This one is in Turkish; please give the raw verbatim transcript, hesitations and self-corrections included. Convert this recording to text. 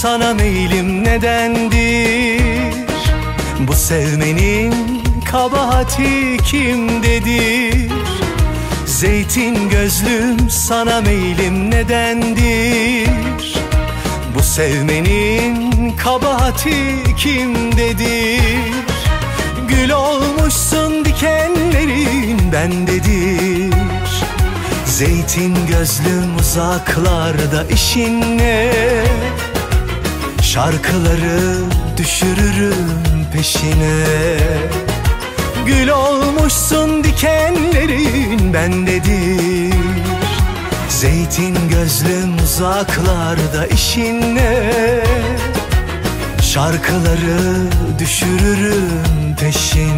sana meylim nedendir? Bu sevmenin kabahati kimdedir? Zeytin gözlüm sana meylim nedendir? Bu sevmenin kabahati kimdedir? Gül olmuşsun dikenlerin bendedir. Zeytin gözlüm uzaklarda işin ne? Şarkıları düşürürüm peşine. Gül olmuşsun dikenlerin bendedir. Zeytin gözlüm uzaklarda işin ne? Şarkıları düşürürüm peşine.